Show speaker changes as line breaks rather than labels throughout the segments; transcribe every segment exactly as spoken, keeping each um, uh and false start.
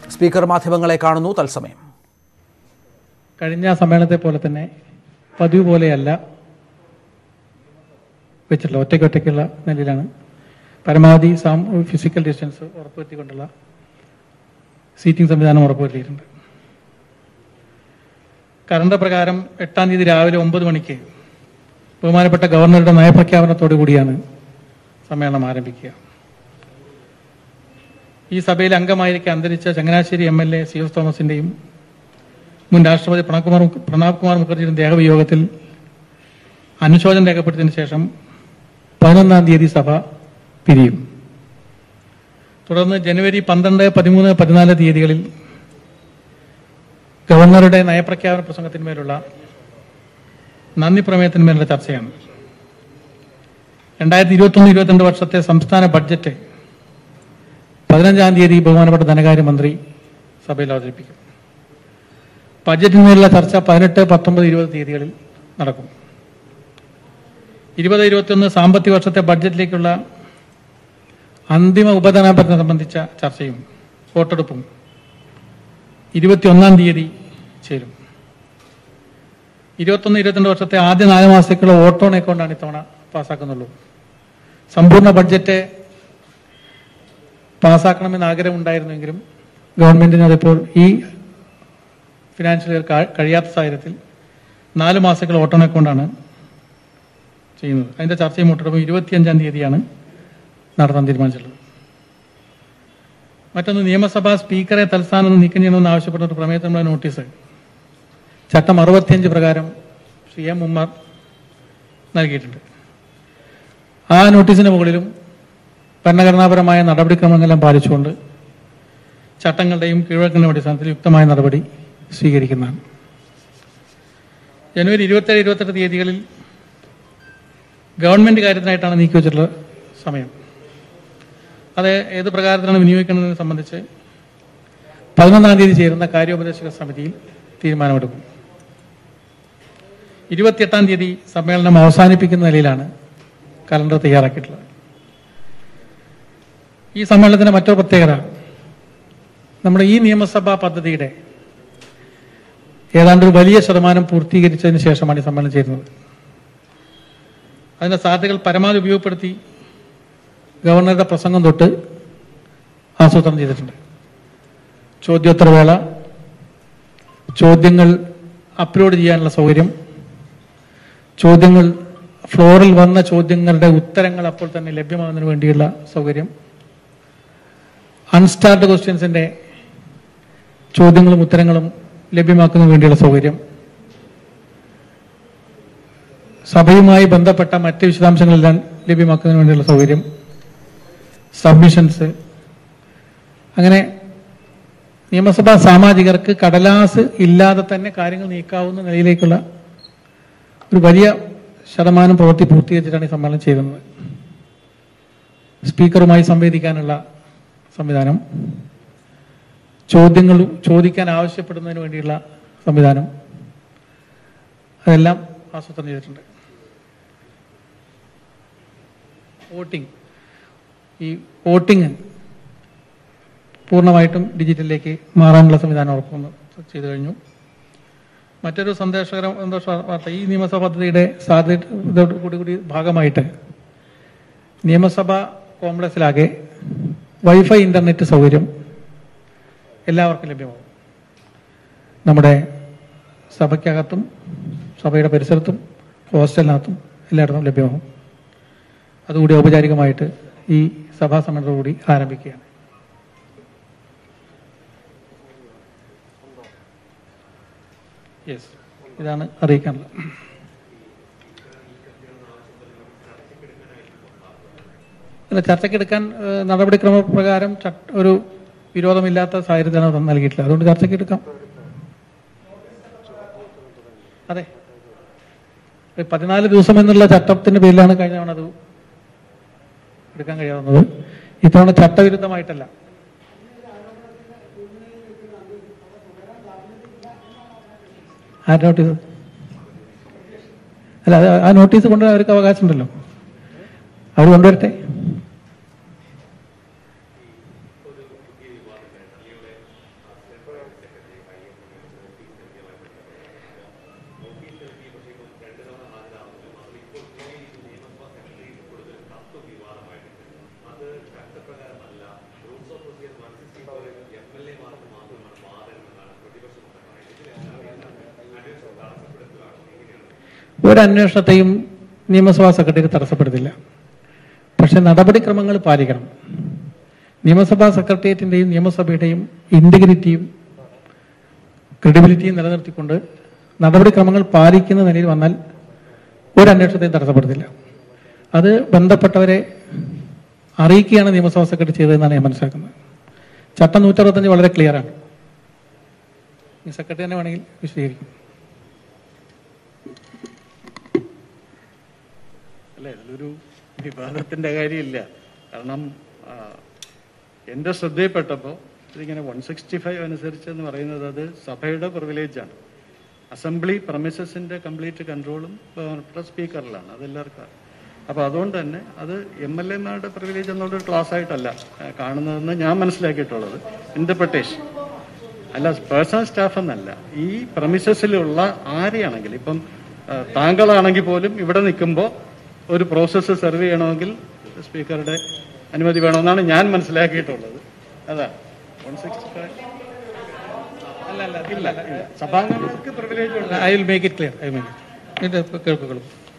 Speaker മാധ്യമങ്ങളെ കാണുന്നു തത്സമയം.
കഴിഞ്ഞ സമ്മേളനത്തെ പോലെ തന്നെ പതിവ് പോലെയല്ല വെച്ചിട്ടുള്ള ഒറ്റയ്ക്ക് ഒറ്റയ്ക്കുള്ള നിലയിലാണ് പരമാവധി സാം ഫിസിക്കൽ ഡിസ്റ്റൻസ് ഉറപ്പുവരുത്തിക്കൊണ്ടുള്ള സീറ്റിംഗ് സംവിധാനം ഉറപ്പുവരുത്തിയിട്ടുണ്ട്. കലണ്ടർ പ്രകാരം എട്ടാം തീയതി രാവിലെ ഒമ്പത് മണിക്ക് ബഹുമാനപ്പെട്ട ഗവർണറുടെ നയപ്രഖ്യാപനത്തോടു കൂടിയാണ് സമ്മേളനം ആരംഭിക്കുക. ഈ സഭയിൽ അംഗമായിരിക്കെ അന്തരിച്ച Changanassery M L A C S തോമസിന്റെയും മുൻ രാഷ്ട്രപതി പ്രണബ് കുമാർ പ്രണബ് കുമാർ മുഖർജിയുടെ ദേഹവിയോഗത്തിൽ അനുശോചനം രേഖപ്പെടുത്തിയതിനു ശേഷം പതിനൊന്നാം തീയതി സഭ പിരിയും. തുടർന്ന് ജനുവരി പന്ത്രണ്ട് പതിമൂന്ന് പതിനാല് തീയതികളിൽ ഗവർണറുടെ നയപ്രഖ്യാപന പ്രസംഗത്തിന്മേലുള്ള നന്ദി പ്രമേയത്തിന്മേലുള്ള ചർച്ചയാണ്. രണ്ടായിരത്തി ഇരുപത്തി ഒന്ന് ഇരുപത്തിരണ്ട് വർഷത്തെ സംസ്ഥാന ബഡ്ജറ്റ് പതിനഞ്ചാം തീയതി ബഹുമാനപ്പെട്ട ധനകാര്യമന്ത്രി സഭയിൽ അവതരിപ്പിക്കും. ബഡ്ജറ്റിന്മേലുള്ള ചർച്ച പതിനെട്ട് പത്തൊമ്പത് ഇരുപത് തീയതികളിൽ നടക്കും. ഇരുപത് ഇരുപത്തിയൊന്ന് സാമ്പത്തിക വർഷത്തെ ബഡ്ജറ്റിലേക്കുള്ള അന്തിമ ഉപധനാഭരണം സംബന്ധിച്ച ചർച്ചയും വോട്ടെടുപ്പും ഇരുപത്തിയൊന്നാം തീയതി ചേരും. ഇരുപത്തൊന്ന് ഇരുപത്തിരണ്ട് വർഷത്തെ ആദ്യ നാല് മാസത്തേക്കുള്ള ഓട്ടോ ഓൺ അക്കൗണ്ടാണ് ഇത്തവണ പാസ്സാക്കുന്നുള്ളൂ. സമ്പൂർണ്ണ ബഡ്ജറ്റ് പാസ്സാക്കണമെന്ന് ആഗ്രഹമുണ്ടായിരുന്നെങ്കിലും ഗവൺമെന്റിന് അതിപ്പോൾ ഈ ഫിനാൻഷ്യൽ ഇയർ കഴിയാത്ത സാഹചര്യത്തിൽ നാല് മാസത്തേക്കുള്ള ഓട്ടോ ഓൺ അക്കൗണ്ടാണ് ചെയ്യുന്നത്. അതിന്റെ ചർച്ചയും വോട്ടെടുപ്പും ഇരുപത്തിയഞ്ചാം തീയതിയാണ് നടത്താൻ തീരുമാനിച്ചിട്ടുള്ളത്. മറ്റൊന്ന്, നിയമസഭാ സ്പീക്കറെ തൽസ്ഥാനം നിന്ന് നീക്കം ചെയ്യണമെന്ന് ആവശ്യപ്പെട്ട ഒരു പ്രമേയത്തിനുള്ള നോട്ടീസ് ചട്ടം അറുപത്തിയഞ്ച് പ്രകാരം ശ്രീ എം ഉമ്മർ നൽകിയിട്ടുണ്ട്. ആ നോട്ടീസിന് മുകളിലും ഭരണഘടനാപരമായ നടപടിക്രമങ്ങളെല്ലാം പാലിച്ചുകൊണ്ട് ചട്ടങ്ങളുടെയും കീഴ്വഴക്കങ്ങളുടെയും അടിസ്ഥാനത്തിൽ യുക്തമായ നടപടി സ്വീകരിക്കുന്നതാണ്. ജനുവരി ഇരുപത്തേഴ് ഇരുപത്തെട്ട് തീയതികളിൽ ഗവൺമെന്റ് കാര്യത്തിനായിട്ടാണ് നീക്കിവെച്ചിട്ടുള്ള സമയം. അത് ഏത് പ്രകാരത്തിലാണ് വിനിയോഗിക്കുന്നതിനെ സംബന്ധിച്ച് പതിനൊന്നാം തീയതി ചേരുന്ന കാര്യോപദേശക സമിതിയിൽ തീരുമാനമെടുക്കും. ഇരുപത്തിയെട്ടാം തീയതി സമ്മേളനം അവസാനിപ്പിക്കുന്ന നിലയിലാണ് കലണ്ടർ തയ്യാറാക്കിയിട്ടുള്ളത്. ഈ സമ്മേളനത്തിന്റെ മറ്റൊരു പ്രത്യേകത, നമ്മുടെ ഈ നിയമസഭാ പദ്ധതിയുടെ ഏതാണ്ട് ഒരു വലിയ ശതമാനം പൂർത്തീകരിച്ചതിന് ശേഷമാണ് ഈ സമ്മേളനം ചേരുന്നത്. അതിന്റെ സാധ്യതകൾ പരമാവധി ഉപയോഗപ്പെടുത്തി ഗവർണറുടെ പ്രസംഗം തൊട്ട് ആസൂത്രണം ചെയ്തിട്ടുണ്ട്. ചോദ്യോത്തരവേള, ചോദ്യങ്ങൾ അപ്ലോഡ് ചെയ്യാനുള്ള സൗകര്യം, ചോദ്യങ്ങൾ ഫ്ലോറിൽ വന്ന ചോദ്യങ്ങളുടെ ഉത്തരങ്ങൾ അപ്പോൾ തന്നെ ലഭ്യമാകുന്നതിന് വേണ്ടിയുള്ള സൗകര്യം, അൺസ്റ്റാർഡ് ക്വസ്റ്റ്യൻസിന്റെ ചോദ്യങ്ങളും ഉത്തരങ്ങളും ലഭ്യമാക്കുന്നതിന് വേണ്ടിയുള്ള സൗകര്യം, സഭയുമായി ബന്ധപ്പെട്ട മറ്റ് വിശദാംശങ്ങളെല്ലാം ലഭ്യമാക്കുന്നതിന് വേണ്ടിയുള്ള സൗകര്യം, സബ്മിഷൻസ്, അങ്ങനെ നിയമസഭാ സാമാജികർക്ക് കടലാസ് ഇല്ലാതെ തന്നെ കാര്യങ്ങൾ നീക്കാവുന്ന നിലയിലേക്കുള്ള ഒരു വലിയ ശതമാനം പ്രവൃത്തി പൂർത്തീകരിച്ചിട്ടാണ് ഈ സമ്മേളനം ചെയ്യുന്നത്. സ്പീക്കറുമായി സംവദിക്കാനുള്ള സംവിധാനം, ചോദ്യങ്ങൾ ചോദിക്കാൻ ആവശ്യപ്പെടുന്നതിന് വേണ്ടിയുള്ള സംവിധാനം, അതെല്ലാം ആസൂത്രണം ചെയ്തിട്ടുണ്ട്. വോട്ടിംഗ് ഈ വോട്ടിംഗ് പൂർണ്ണമായിട്ടും ഡിജിറ്റലിലേക്ക് മാറാനുള്ള സംവിധാനം ഉറപ്പ് ചെയ്തു കഴിഞ്ഞു. മറ്റൊരു സന്തോഷകര സന്തോഷ വാർത്ത, ഈ നിയമസഭാ പദ്ധതിയുടെ സാധ്യത കൂടി കൂടി ഭാഗമായിട്ട് നിയമസഭാ കോംപ്ലക്സിലാകെ വൈഫൈ ഇന്റർനെറ്റ് സൗകര്യം എല്ലാവർക്കും ലഭ്യമാകും. നമ്മുടെ സഭയ്ക്കകത്തും സഭയുടെ പരിസരത്തും ഹോസ്റ്റലിനകത്തും എല്ലായിടത്തും ലഭ്യമാകും. അതുകൂടി ഔപചാരികമായിട്ട് ഈ സഭാ സമ്മേളനത്തോടുകൂടി ആരംഭിക്കുകയാണ്. യെസ്, ഇതാണ് അറിയിക്കാനുള്ളത്. അല്ല, ചർച്ചയ്ക്കെടുക്കാൻ നടപടിക്രമ പ്രകാരം ഒരു വിരോധമില്ലാത്ത സാഹചര്യത്തിലാണ് നൽകിയിട്ടില്ല. അതുകൊണ്ട് ചർച്ചയ്ക്ക് എടുക്കാം. അതെ, പതിനാല് ദിവസം എന്നുള്ള ചട്ടത്തിന്റെ പേരിലാണ് കഴിഞ്ഞ തവണ അത് എടുക്കാൻ കഴിയാവുന്നത്. ഇത്തവണ ചട്ടവിരുദ്ധമായിട്ടല്ല. ആ നോട്ടീസ് അല്ല, ആ നോട്ടീസ് കൊണ്ടുവരാൻ അവർക്ക് അവകാശമുണ്ടല്ലോ, അവർ കൊണ്ടുവരട്ടെ. ഒരു അന്വേഷണത്തെയും നിയമസഭാ സെക്രട്ടറി തടസ്സപ്പെടുത്തില്ല. പക്ഷെ നടപടിക്രമങ്ങൾ പാലിക്കണം. നിയമസഭാ സെക്രട്ടേറിയറ്റിന്റെയും നിയമസഭയുടെയും ഇന്റഗ്രിറ്റിയും ക്രെഡിബിലിറ്റിയും നിലനിർത്തിക്കൊണ്ട് നടപടിക്രമങ്ങൾ പാലിക്കുന്ന നിലയിൽ വന്നാൽ ഒരു അന്വേഷണത്തെയും തടസ്സപ്പെടുത്തില്ല. അത് ബന്ധപ്പെട്ടവരെ അറിയിക്കുകയാണ് നിയമസഭാ സെക്രട്ടറി ചെയ്തതെന്നാണ് ഞാൻ മനസ്സിലാക്കുന്നത്. ചട്ടം നൂറ്റി അറുപത്തഞ്ച് വളരെ ക്ലിയർ ആണ്. ഈ സെക്രട്ടറി തന്നെ വേണമെങ്കിൽ വിശദീകരിക്കും.
അല്ല, ഇതിലൊരു വിവാദത്തിന്റെ കാര്യമില്ല. കാരണം എൻ്റെ ശ്രദ്ധയിൽപ്പെട്ടപ്പോൾ ഇതിങ്ങനെ വൺ സിക്സ്റ്റി ഫൈവ് അനുസരിച്ച് എന്ന് പറയുന്നത് അത് സഭയുടെ പ്രിവിലേജാണ്. അസംബ്ലി പ്രമിസസിന്റെ കംപ്ലീറ്റ് കൺട്രോളും ബഹുമാനപ്പെട്ട സ്പീക്കറിലാണ്, അതെല്ലാവർക്കും. അപ്പോൾ അതുകൊണ്ട് തന്നെ അത് എം എൽ എമാരുടെ പ്രിവിലേജ് എന്നുള്ളൊരു ക്ലാസ് ആയിട്ടല്ല കാണുന്നതെന്ന് ഞാൻ മനസ്സിലാക്കിയിട്ടുള്ളത്. ഇന്റർപ്രിട്ടേഷൻ അല്ല, പേഴ്സണൽ സ്റ്റാഫ് എന്നല്ല. ഈ പ്രമിസസിലുള്ള ആരെയാണെങ്കിൽ, ഇപ്പം താങ്കളാണെങ്കിൽ പോലും ഇവിടെ നിൽക്കുമ്പോൾ ഒരു പ്രോസസ്സ് സെർവ് ചെയ്യണമെങ്കിൽ സ്പീക്കറുടെ അനുമതി വേണമെന്നാണ് ഞാൻ മനസ്സിലാക്കിയിട്ടുള്ളത്. അതാ വൺ സിക്സ്റ്റി ഫൈവ്
അല്ല അല്ല
ഇല്ല ഇല്ല സഭാംഗങ്ങൾക്ക് പ്രിവിലേജ് ഉണ്ട്.
I will make it clear. I make it കേൾക്കുള്ളൂ.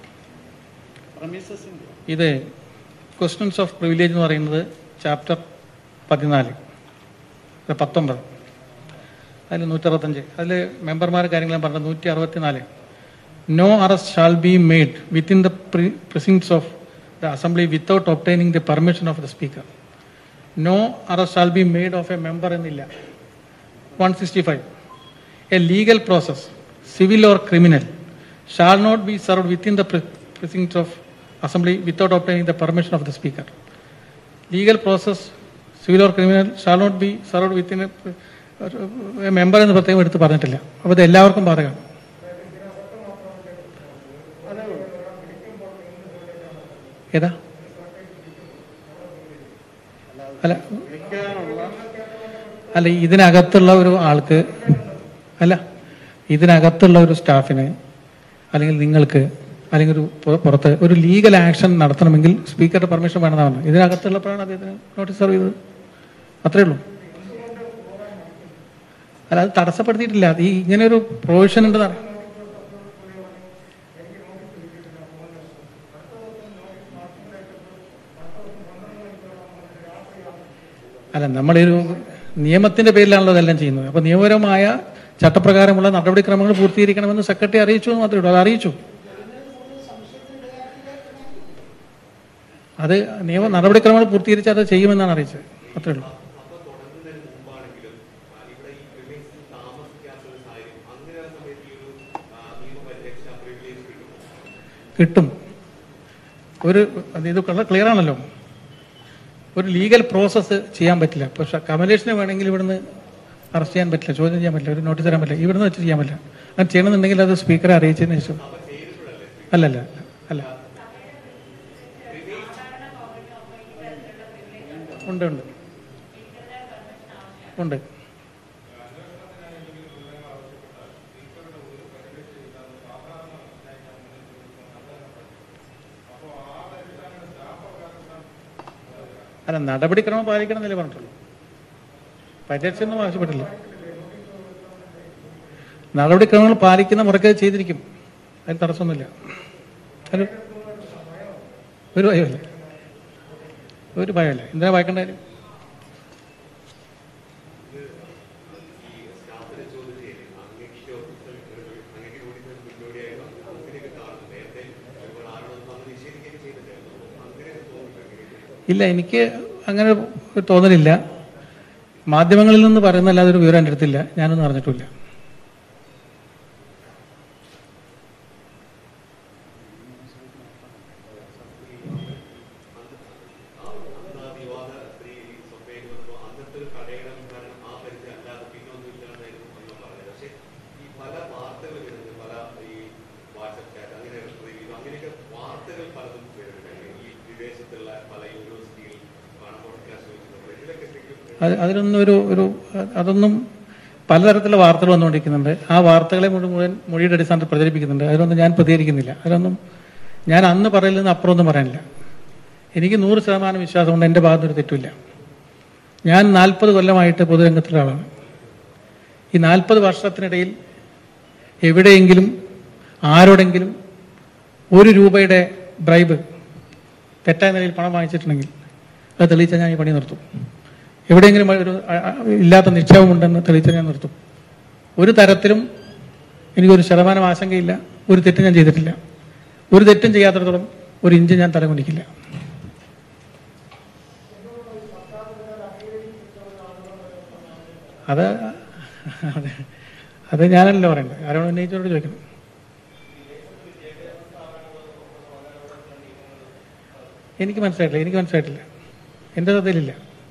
ഇത് ക്വസ്റ്റ്യൻസ് ഓഫ് പ്രിവിലേജ് എന്ന് പറയുന്നത് ചാപ്റ്റർ പതിനാല് പത്തൊമ്പത് അതിൽ നൂറ്റി അറുപത്തഞ്ച് അതിൽ മെമ്പർമാരുടെ കാര്യങ്ങളും പറഞ്ഞത് നൂറ്റി അറുപത്തിനാല് no arrest shall be made within the precincts of the assembly without obtaining the permission of the speaker. No arrest shall be made of a member എന്നില്ല. One sixty five A legal process civil or criminal shall not be served within the precincts of Assembly without obtaining the permission of the Speaker. Legal process, civil or criminal, shall not be served within a, a member എന്ന് പ്രത്യേകം എടുത്ത് പറഞ്ഞിട്ടില്ല. അപ്പോൾ ഇത് എല്ലാവർക്കും ബാധകമാണ്. ഏതാ അല്ല അല്ല ഇതിനകത്തുള്ള ഒരു ആൾക്ക് അല്ല ഇതിനകത്തുള്ള ഒരു സ്റ്റാഫിന് അല്ലെങ്കിൽ നിങ്ങൾക്ക് അല്ലെങ്കിൽ ഒരു പുറത്ത് ഒരു ലീഗൽ ആക്ഷൻ നടത്തണമെങ്കിൽ സ്പീക്കറുടെ പെർമിഷൻ വേണമെന്നാണ്. ഇതിനകത്തുള്ളപ്പോഴാണ് അദ്ദേഹത്തിന് നോട്ടീസ് സെർവ് ചെയ്തത്. അത്രേ ഉള്ളൂ. അല്ല, അത് തടസ്സപ്പെടുത്തിയിട്ടില്ല. ഈ ഇങ്ങനെ ഒരു പ്രൊവിഷൻ ഉണ്ടെന്നാണ്. അല്ല, നമ്മളൊരു നിയമത്തിന്റെ പേരിലാണല്ലോ ഇതെല്ലാം ചെയ്യുന്നത്. അപ്പൊ നിയമപരമായ ചട്ടപ്രകാരമുള്ള നടപടിക്രമങ്ങൾ പൂർത്തീകരിക്കണമെന്ന് സെക്രട്ടറി അറിയിച്ചു എന്ന് മാത്രമേ ഉള്ളൂ. അത് അറിയിച്ചു. അത് നിയമ നടപടിക്രമങ്ങൾ പൂർത്തീകരിച്ച് അത് ചെയ്യുമെന്നാണ് അറിയിച്ചത്. അത്രേ ഉള്ളൂ. കിട്ടും. ഒരു ഇത് ക്ലിയർ ആണല്ലോ. ഒരു ലീഗൽ പ്രോസസ്സ് ചെയ്യാൻ പറ്റില്ല. പക്ഷെ കമലേഷിനെ വേണമെങ്കിൽ ഇവിടുന്ന് അറസ്റ്റ് ചെയ്യാൻ പറ്റില്ല, ചോദ്യം ചെയ്യാൻ പറ്റില്ല, ഒരു നോട്ടീസ് തരാൻ പറ്റില്ല. ഇവിടുന്ന് വെച്ച് ചെയ്യാൻ പറ്റില്ല. അങ്ങനെ ചെയ്യണമെന്നുണ്ടെങ്കിൽ അത് സ്പീക്കറെ അറിയിച്ചതിന് ശേഷം. അല്ലല്ല അല്ല ഉണ്ട് ഉണ്ട് ഉണ്ട് അല്ല, നടപടിക്രമം പാലിക്കണം എന്നല്ലേ പറഞ്ഞിട്ടുള്ളൂ. പരിരക്ഷയൊന്നും ആവശ്യപ്പെട്ടില്ല. നടപടിക്രമങ്ങൾ പാലിക്കുന്ന മുറയ്ക്ക് ചെയ്തിരിക്കും. അതിന് തടസ്സമൊന്നുമില്ല. ഒരു ഒരു ഭയമല്ല ഒരു ഭയമല്ല എന്തിനാ ഭയക്കേണ്ട കാര്യം? ഇല്ല, എനിക്ക് അങ്ങനെ തോന്നലില്ല. മാധ്യമങ്ങളിൽ നിന്ന് പറയുന്നല്ലാതെ ഒരു വിവരം എൻ്റെ അടുത്തില്ല. ഞാനൊന്നും അറിഞ്ഞിട്ടില്ല. അതിലൊന്നും ഒരു ഒരു അതൊന്നും പലതരത്തിലുള്ള വാർത്തകൾ വന്നുകൊണ്ടിരിക്കുന്നുണ്ട്. ആ വാർത്തകളെ മുഴുവൻ മൊഴിയുടെ അടിസ്ഥാനത്തിൽ പ്രചരിപ്പിക്കുന്നുണ്ട്. അതിലൊന്നും ഞാൻ പ്രതികരിക്കുന്നില്ല. അതിലൊന്നും ഞാൻ അന്ന് പറയലെന്ന് അപ്പുറമൊന്നും പറയാനില്ല. എനിക്ക് നൂറ് ശതമാനം വിശ്വാസമുണ്ട്. എൻ്റെ ഭാഗത്തൊരു തെറ്റില്ല. ഞാൻ നാൽപ്പത് കൊല്ലമായിട്ട് പൊതുരംഗത്തുള്ള ആളാണ്. ഈ നാൽപ്പത് വർഷത്തിനിടയിൽ എവിടെയെങ്കിലും ആരോടെങ്കിലും ഒരു രൂപയുടെ ബ്രൈബ് തെറ്റായ നിലയിൽ പണം വാങ്ങിച്ചിട്ടുണ്ടെങ്കിൽ അത് തെളിയിച്ചാൽ ഞാൻ ഈ പണി നിർത്തും. എവിടെയെങ്കിലും ഒരു ഇല്ലാത്ത നിക്ഷേപമുണ്ടെന്ന് തെളിയിച്ചാൽ ഞാൻ നിർത്തും. ഒരു തരത്തിലും എനിക്കൊരു ശതമാനം ആശങ്കയില്ല. ഒരു തെറ്റും ഞാൻ ചെയ്തിട്ടില്ല. ഒരു തെറ്റും ചെയ്യാത്തിടത്തോളം ഒരു ഇഞ്ച് ഞാൻ തലകുനിക്കില്ല. അത് അത് ഞാനല്ലോ പറയണ്ടത്. ആരോട് ഉന്നയിച്ചോട് ചോദിക്കണം. എനിക്ക് മനസ്സിലായിട്ടില്ല എനിക്ക് മനസ്സിലായിട്ടില്ല എൻ്റെ ശ്രദ്ധയിലില്ല.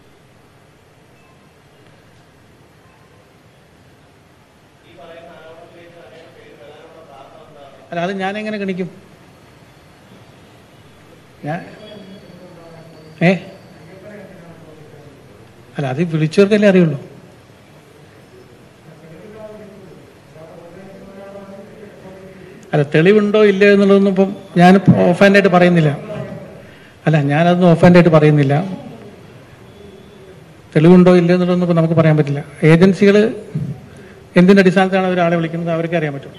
അല്ല, അത് ഞാനെങ്ങനെ ഗണിക്കും? ഞാൻ ഏ അല്ല, അത് വിളിച്ചവർക്കല്ലേ അറിയുള്ളൂ. അല്ല, തെളിവുണ്ടോ ഇല്ലയോ എന്നുള്ളതൊന്നും ഇപ്പം ഞാൻ ഓഫ് ഹാൻഡായിട്ട് പറയുന്നില്ല. അല്ല, ഞാനതൊന്നും ഓഫ് ഹാൻഡായിട്ട് പറയുന്നില്ല. തെളിവുണ്ടോ ഇല്ലയോ എന്നുള്ളതൊന്നും ഇപ്പം നമുക്ക് പറയാൻ പറ്റില്ല. ഏജൻസികൾ എന്തിൻ്റെ അടിസ്ഥാനത്തിലാണ് ഒരാളെ വിളിക്കുന്നത് അവർക്ക് അറിയാൻ പറ്റും.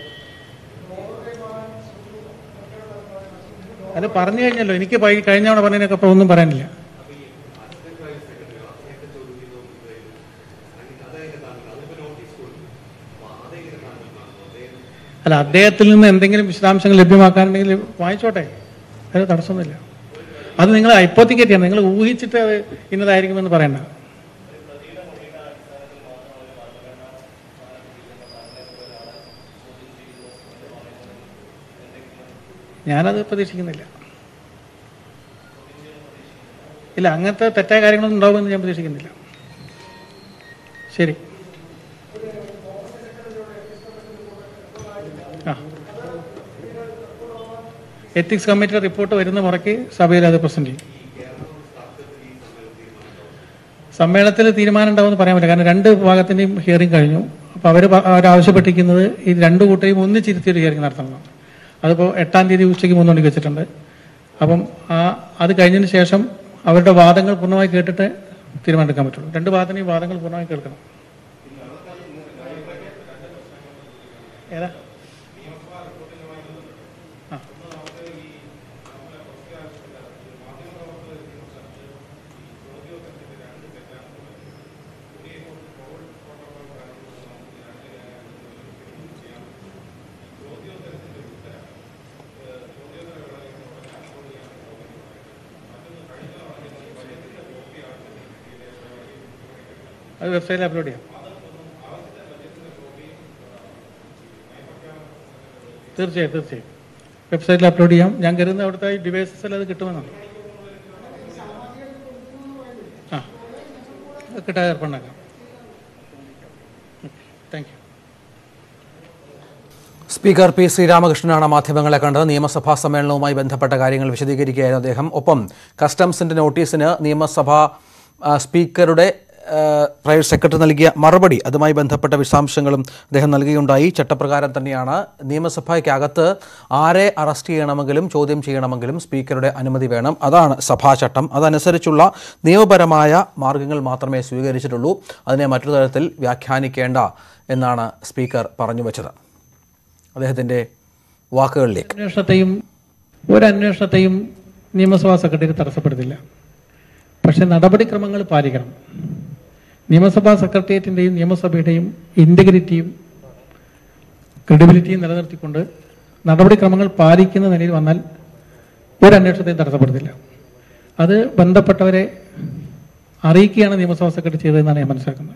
അത് പറഞ്ഞു കഴിഞ്ഞല്ലോ. എനിക്ക് കഴിഞ്ഞ തവണ പറഞ്ഞതിനൊക്കെ അപ്പുറം ഒന്നും പറയാനില്ല. അല്ല, അദ്ദേഹത്തിൽ നിന്ന് എന്തെങ്കിലും വിശദാംശങ്ങൾ ലഭ്യമാക്കാനുണ്ടെങ്കിൽ വാങ്ങിച്ചോട്ടെ, അതിന് തടസ്സമൊന്നുമില്ല. അത് നിങ്ങൾ ഹൈപ്പോത്തിക്കേറ്റ് ചെയ്യണം. നിങ്ങൾ ഊഹിച്ചിട്ട് അത് ഇന്നതായിരിക്കുമെന്ന് പറയണ്ട. ഞാനത് പ്രതീക്ഷിക്കുന്നില്ല. ഇല്ല, അങ്ങനത്തെ തെറ്റായ കാര്യങ്ങളൊന്നും ഉണ്ടാവുമെന്ന് ഞാൻ പ്രതീക്ഷിക്കുന്നില്ല. ശരി. ആ എത്തിക്സ് കമ്മിറ്റിയുടെ റിപ്പോർട്ട് വരുന്ന മുറയ്ക്ക് സഭയിൽ അത് പ്രസന്റ് ചെയ്യും. സമ്മേളനത്തിൽ തീരുമാനം ഉണ്ടാവുമെന്ന് പറയാൻ പറ്റില്ല. കാരണം രണ്ട് ഭാഗത്തിൻ്റെയും ഹിയറിംഗ് കഴിഞ്ഞു. അപ്പോൾ അവർ അവരാവശ്യപ്പെട്ടിരിക്കുന്നത് ഈ രണ്ടു കൂട്ടരെയും ഒന്നിച്ചിരുത്തിയൊരു ഹിയറിംഗ് നടത്തണം. അതിപ്പോൾ എട്ടാം തീയതി ഉച്ചയ്ക്ക് മൂന്ന് മണിക്ക് വെച്ചിട്ടുണ്ട്. അപ്പം ആ അത് കഴിഞ്ഞതിന് ശേഷം അവരുടെ വാദങ്ങൾ പൂർണ്ണമായി കേട്ടിട്ട് തീരുമാനമെടുക്കാൻ പറ്റുള്ളൂ. രണ്ട് ഭാഗത്തിൻ്റെയും വാദങ്ങൾ പൂർണ്ണമായി കേൾക്കണം. ഏതാ? ആ അത് വെബ്സൈറ്റിൽ അപ്ലോഡ് ചെയ്യാം. തീർച്ചയായും തീർച്ചയായും വെബ്സൈറ്റിൽ അപ്ലോഡ് ചെയ്യാം. ഞാൻ കരുതുന്ന അവിടുത്തെ ഡിവൈസസിൽ അത് കിട്ടുമെന്നാണ്. ആ കിട്ടാൻ ഏർപ്പാടാക്കാം. Thank you.
സ്പീക്കർ പി ശ്രീരാമകൃഷ്ണനാണ് മാധ്യമങ്ങളെ കണ്ടത്. നിയമസഭാ സമ്മേളനവുമായി ബന്ധപ്പെട്ട കാര്യങ്ങൾ വിശദീകരിക്കുകയായിരുന്നു അദ്ദേഹം. ഒപ്പം കസ്റ്റംസിൻ്റെ നോട്ടീസിന് നിയമസഭാ സ്പീക്കറുടെ പ്രൈവറ്റ് സെക്രട്ടറി നൽകിയ മറുപടി, അതുമായി ബന്ധപ്പെട്ട വിശദാംശങ്ങളും അദ്ദേഹം നൽകുകയുണ്ടായി. ചട്ടപ്രകാരം തന്നെയാണ് നിയമസഭയ്ക്കകത്ത് ആരെ അറസ്റ്റ് ചെയ്യണമെങ്കിലും ചോദ്യം ചെയ്യണമെങ്കിലും സ്പീക്കറുടെ അനുമതി വേണം. അതാണ് സഭാചട്ടം. അതനുസരിച്ചുള്ള നിയമപരമായ മാർഗങ്ങൾ മാത്രമേ സ്വീകരിച്ചിട്ടുള്ളൂ. അതിനെ മറ്റൊരു തരത്തിൽ വ്യാഖ്യാനിക്കേണ്ട എന്നാണ് സ്പീക്കർ പറഞ്ഞു വച്ചത്. അദ്ദേഹത്തിൻ്റെ വാക്കുകളിലേക്ക്.
അന്വേഷണത്തെയും ഒരന്വേഷണത്തെയും നിയമസഭാ സെക്രട്ടറി തടസ്സപ്പെടുത്തില്ല. പക്ഷെ നടപടിക്രമങ്ങൾ പാലിക്കണം. നിയമസഭാ സെക്രട്ടേറിയറ്റിൻ്റെയും നിയമസഭയുടെയും ഇൻറ്റഗ്രിറ്റിയും ക്രെഡിബിലിറ്റിയും നിലനിർത്തിക്കൊണ്ട് നടപടിക്രമങ്ങൾ പാലിക്കുന്ന നിലയിൽ വന്നാൽ ഒരന്വേഷണത്തെയും തടസ്സപ്പെടുത്തില്ല. അത് ബന്ധപ്പെട്ടവരെ അറിയിക്കുകയാണ് നിയമസഭാ സെക്രട്ടറി ചെയ്തതെന്നാണ് ഞാൻ മനസ്സിലാക്കുന്നത്.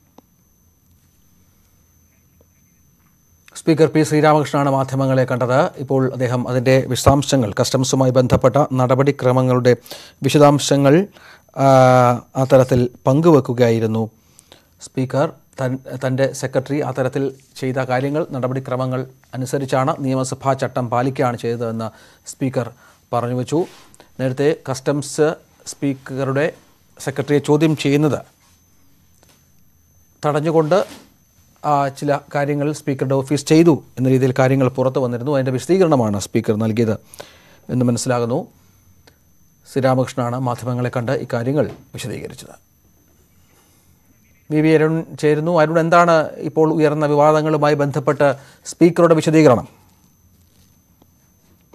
സ്പീക്കർ പി ശ്രീരാമകൃഷ്ണനാണ് മാധ്യമങ്ങളെ കണ്ടത്. ഇപ്പോൾ അദ്ദേഹം അതിൻ്റെ വിശദാംശങ്ങൾ, കസ്റ്റംസുമായി ബന്ധപ്പെട്ട നടപടിക്രമങ്ങളുടെ വിശദാംശങ്ങൾ ആ തരത്തിൽ പങ്കുവെക്കുകയായിരുന്നു സ്പീക്കർ. തൻ തൻ്റെ സെക്രട്ടറി ആ തരത്തിൽ ചെയ്ത കാര്യങ്ങൾ നടപടിക്രമങ്ങൾ അനുസരിച്ചാണ്, നിയമസഭാ ചട്ടം പാലിക്കുകയാണ് ചെയ്തതെന്ന് സ്പീക്കർ പറഞ്ഞു വച്ചു. നേരത്തെ കസ്റ്റംസ് സ്പീക്കറുടെ സെക്രട്ടറിയെ ചോദ്യം ചെയ്യുന്നത് തടഞ്ഞുകൊണ്ട് ചില കാര്യങ്ങൾ സ്പീക്കറുടെ ഓഫീസ് ചെയ്തു എന്ന രീതിയിൽ കാര്യങ്ങൾ പുറത്തു വന്നിരുന്നു. അതിൻ്റെ വിശദീകരണമാണ് സ്പീക്കർ നൽകിയത് എന്ന് മനസ്സിലാകുന്നു. ശ്രീരാമകൃഷ്ണനാണ് മാധ്യമങ്ങളെ കണ്ട് ഇക്കാര്യങ്ങൾ വിശദീകരിച്ചത്. വി വി അരുൺ ചേരുന്നു. അരുൺ, എന്താണ് ഇപ്പോൾ ഉയർന്ന വിവാദങ്ങളുമായി ബന്ധപ്പെട്ട് സ്പീക്കറുടെ വിശദീകരണം?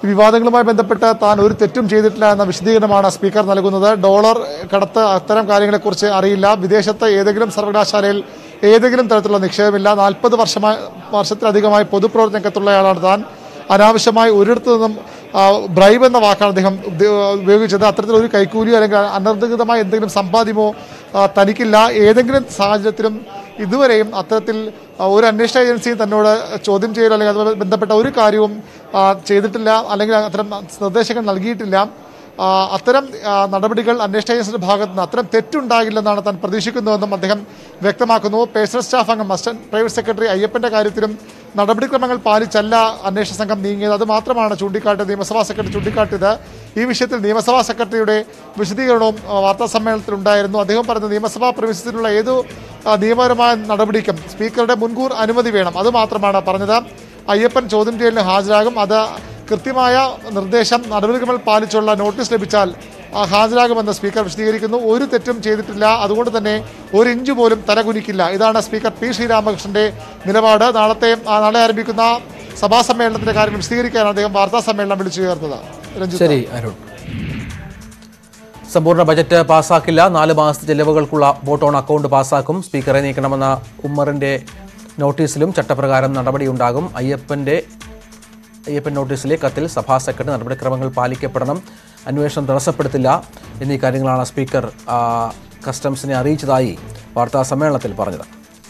ഈ വിവാദങ്ങളുമായി ബന്ധപ്പെട്ട് താൻ ഒരു തെറ്റും ചെയ്തിട്ടില്ല എന്ന വിശദീകരണമാണ് സ്പീക്കർ നൽകുന്നത്. ഡോളർ കടത്ത് അത്തരം കാര്യങ്ങളെക്കുറിച്ച് അറിയില്ല. വിദേശത്ത് ഏതെങ്കിലും സർവകലാശാലയിൽ ഏതെങ്കിലും തരത്തിലുള്ള നിക്ഷേപമില്ല. നാൽപ്പത് വർഷമായി വർഷത്തിലധികമായി പൊതുപ്രവർത്തന രംഗത്തുള്ളയാളാണ് താൻ. അനാവശ്യമായി ഒരിടത്തു നിന്നും ബ്രൈബ് എന്ന വാക്കാണ് അദ്ദേഹം ഉപയോഗിച്ചത്. അത്തരത്തിലൊരു കൈക്കൂലിയോ അല്ലെങ്കിൽ അനധികൃതമായ എന്തെങ്കിലും സമ്പാദ്യമോ തനിക്കില്ല. ഏതെങ്കിലും സാഹചര്യത്തിലും ഇതുവരെയും അത്തരത്തിൽ ഒരു അന്വേഷണ ഏജൻസിയും തന്നോട് ചോദ്യം ചെയ്യലോ അല്ലെങ്കിൽ അതുമായി ബന്ധപ്പെട്ട ഒരു കാര്യവും ചെയ്തിട്ടില്ല, അല്ലെങ്കിൽ അത്തരം നിർദ്ദേശങ്ങൾ നൽകിയിട്ടില്ല. അത്തരം നടപടികൾ അന്വേഷണ ഏജൻസിയുടെ ഭാഗത്തു നിന്ന് അത്തരം തെറ്റുണ്ടാകില്ലെന്നാണ് താൻ പ്രതീക്ഷിക്കുന്നതെന്നും അദ്ദേഹം വ്യക്തമാക്കുന്നു. പേഴ്സണൽ സ്റ്റാഫ് അംഗം അസിസ്റ്റന്റ് പ്രൈവറ്റ് സെക്രട്ടറി അയ്യപ്പന്റെ കാര്യത്തിലും നടപടിക്രമങ്ങൾ പാലിച്ചല്ല അന്വേഷണ സംഘം നീങ്ങിയത്. അത് മാത്രമാണ് ചൂണ്ടിക്കാട്ടിയത് നിയമസഭാ സെക്രട്ടറി ചൂണ്ടിക്കാട്ടിയത്. ഈ വിഷയത്തിൽ നിയമസഭാ സെക്രട്ടറിയുടെ വിശദീകരണവും വാർത്താ സമ്മേളനത്തിൽ ഉണ്ടായിരുന്നു. അദ്ദേഹം പറഞ്ഞത് നിയമസഭാ പ്രവേശനത്തിലുള്ള ഏതു നിയമപരമായ നടപടിക്കും സ്പീക്കറുടെ മുൻകൂർ അനുമതി വേണം, അത് മാത്രമാണ് പറഞ്ഞത്. അയ്യപ്പൻ ചോദ്യം ചെയ്യലിന് ഹാജരാകും. അത് കൃത്യമായ നിർദ്ദേശം നടപടിക്രമങ്ങൾ പാലിച്ചുള്ള നോട്ടീസ് ലഭിച്ചാൽ ഹാജരാകുമെന്ന് സ്പീക്കർ വിശദീകരിക്കുന്നു. ഒരു തെറ്റും ചെയ്തിട്ടില്ല, അതുകൊണ്ട് തന്നെ ഒരു ഇഞ്ച് പോലും തലകുനിക്കില്ല. ഇതാണ് സ്പീക്കർ പി ശ്രീരാമകൃഷ്ണന്റെ നിലപാട്. നാളത്തെ നാളെ ആരംഭിക്കുന്ന സഭാ സമ്മേളനത്തിന്റെ കാര്യങ്ങൾ വിശദീകരിക്കാനാണ് അദ്ദേഹം വാർത്താ സമ്മേളനം വിളിച്ചു ചേർത്തത്.
ശരി അരുൺ. സമ്പൂർണ്ണ ബജറ്റ് പാസ്സാക്കില്ല, നാല് മാസത്തെ ചെലവുകൾക്കുള്ള വോട്ട് ഓൺ അക്കൗണ്ട് പാസ്സാക്കും. സ്പീക്കറെ നീക്കണമെന്ന ഉമ്മറിന്റെ നോട്ടീസിലും ചട്ടപ്രകാരം നടപടിയുണ്ടാകും. അയ്യപ്പന്റെ അയ്യപ്പൻ നോട്ടീസിലെ കത്തിൽ സഭാ സെക്രട്ടറി നടപടിക്രമങ്ങൾ പാലിക്കപ്പെടണം, അന്വേഷണം തടസ്സപ്പെടുത്തില്ല എന്നീ കാര്യങ്ങളാണ് സ്പീക്കർ കസ്റ്റംസിനെ അറിയിച്ചതായി വാർത്താ സമ്മേളനത്തിൽ പറഞ്ഞത്.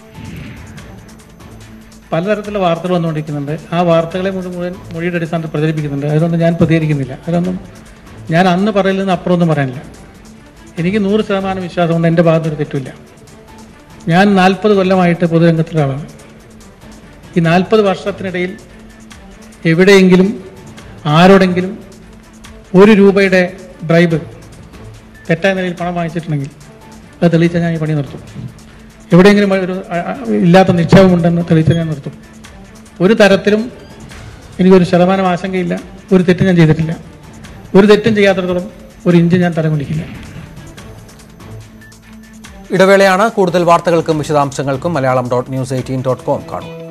പലതരത്തിലുള്ള വാർത്തകൾ വന്നുകൊണ്ടിരിക്കുന്നുണ്ട്. ആ വാർത്തകളെ മുഴുവൻ മൊഴിയുടെ അടിസ്ഥാനത്തിൽ പ്രചരിപ്പിക്കുന്നുണ്ട്. അതിലൊന്നും ഞാൻ പ്രതികരിക്കുന്നില്ല. അതിലൊന്നും ഞാൻ അന്ന് പറയലിൽ നിന്ന് അപ്പുറമൊന്നും പറയാനില്ല. എനിക്ക് നൂറ് ശതമാനം വിശ്വാസമുണ്ട്, എൻ്റെ ഭാഗത്തൊരു തെറ്റില്ല. ഞാൻ നാൽപ്പത് കൊല്ലമായിട്ട് പൊതുരംഗത്തുള്ള ആളാണ്. ഈ നാൽപ്പത് വർഷത്തിനിടയിൽ എവിടെയെങ്കിലും ആരോടെങ്കിലും ഒരു രൂപയുടെ ബ്രൈബ് തെറ്റായ നിലയിൽ പണം വാങ്ങിച്ചിട്ടുണ്ടെങ്കിൽ അത് തെളിയിച്ചാൽ ഞാൻ ഈ പണി നിർത്തും. എവിടെയെങ്കിലും ഒരു ഇല്ലാത്ത നിക്ഷേപമുണ്ടെന്ന് തെളിയിച്ചാൽ ഞാൻ നിർത്തും. ഒരു തരത്തിലും എനിക്കൊരു ശതമാനം ആശങ്കയില്ല. ഒരു തെറ്റും ഞാൻ ചെയ്തിട്ടില്ല. ഒരു തെറ്റും ചെയ്യാത്തിടത്തോളം ഒരു ഇഞ്ച് ഞാൻ തലകുനിക്കില്ല.
ഇടവേളയാണ്. കൂടുതൽ വാർത്തകൾക്കും വിശദാംശങ്ങൾക്കും Malayalam dot news eighteen dot com കാണും.